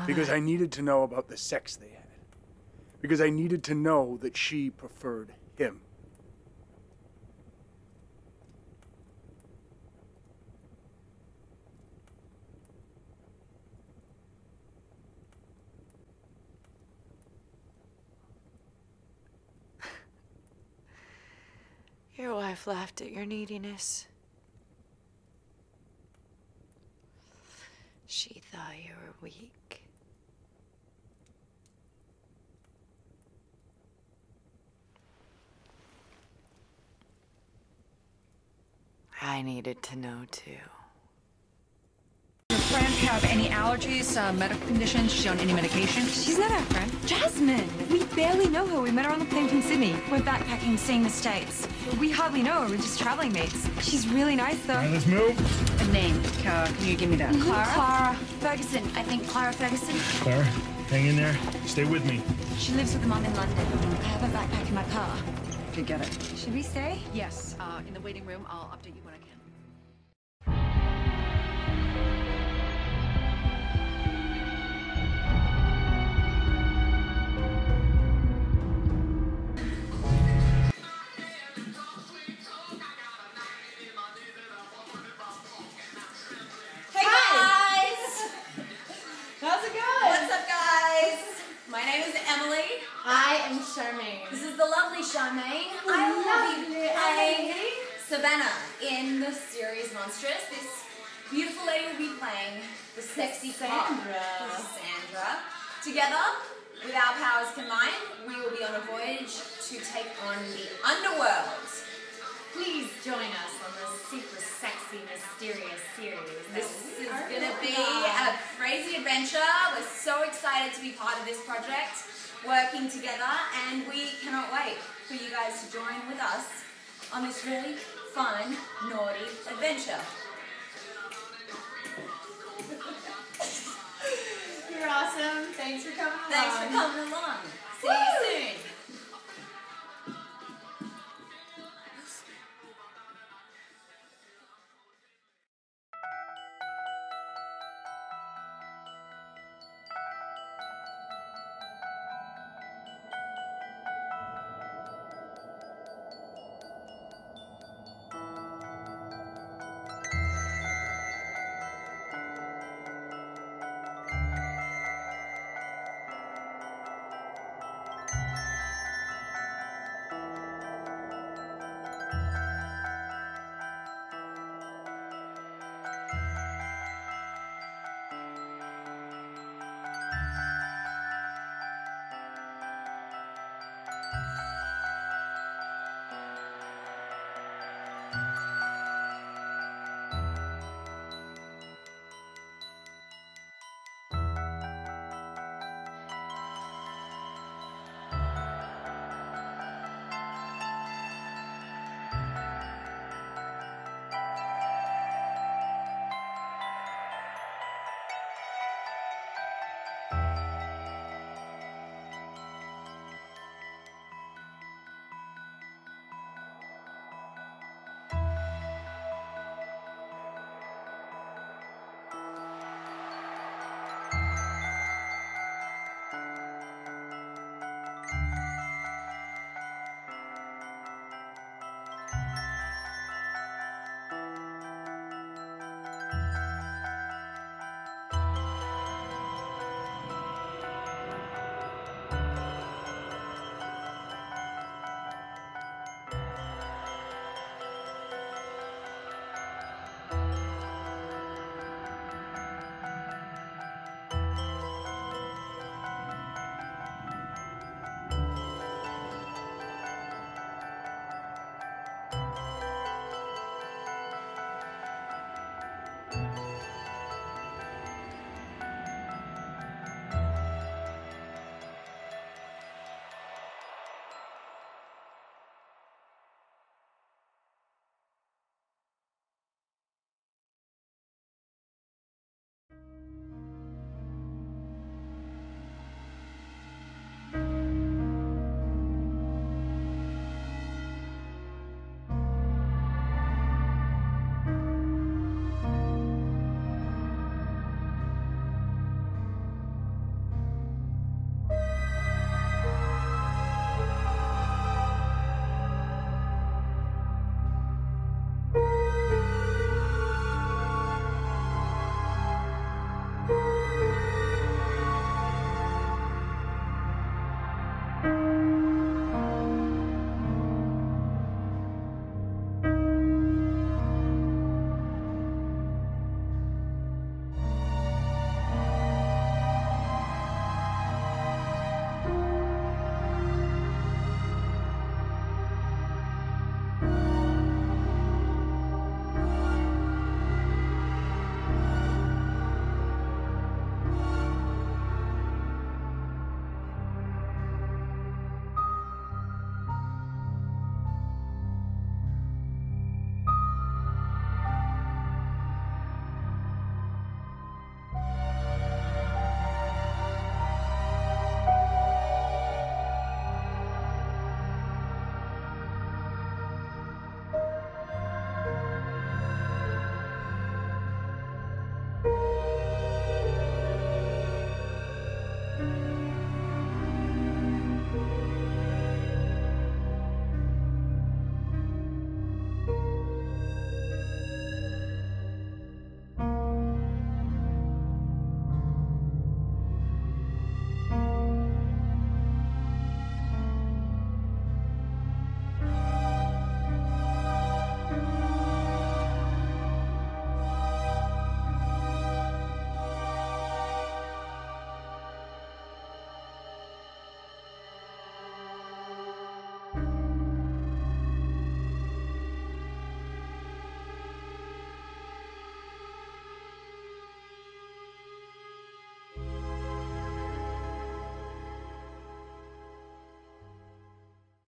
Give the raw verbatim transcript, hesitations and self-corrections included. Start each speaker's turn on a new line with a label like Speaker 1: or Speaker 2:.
Speaker 1: Because I needed to know about the sex they had. Because I needed to know that she preferred him.
Speaker 2: Your wife laughed at your neediness. She thought you were weak. I needed to know too.
Speaker 3: Does your friend have any allergies, uh, medical conditions? She's on any medication?
Speaker 4: She's not our friend. Jasmine! We barely know her. We met her on the plane from Sydney. We're backpacking, seeing the States. We hardly know her. We're just traveling mates. She's really nice, though.
Speaker 5: All right, let's move.
Speaker 3: A name. Uh, can you give me that?
Speaker 4: Mm-hmm.
Speaker 3: Clara?
Speaker 4: Clara Ferguson. I think Clara Ferguson.
Speaker 5: Clara, hang in there. Stay with me.
Speaker 4: She lives with her mom in London. I have a backpack in my car.
Speaker 3: Okay, get it.
Speaker 4: Should we stay?
Speaker 3: Yes. Uh, in the waiting room. I'll update you when I can.
Speaker 6: I am Charmaine. This is the lovely Charmaine. I will be playing Savannah in the series Monstrous. This beautiful lady will be playing the sexy Sandra. Sandra. Together, with our powers combined, we will be on a voyage to take on the underworld. Please join us on this super sexy, mysterious series. This is going to be a crazy adventure. We're so excited to be part of this project, working together, and we cannot wait for you guys to join with us on this really fun, naughty adventure. You're awesome. Thanks for coming along. Thanks for coming along. See you soon.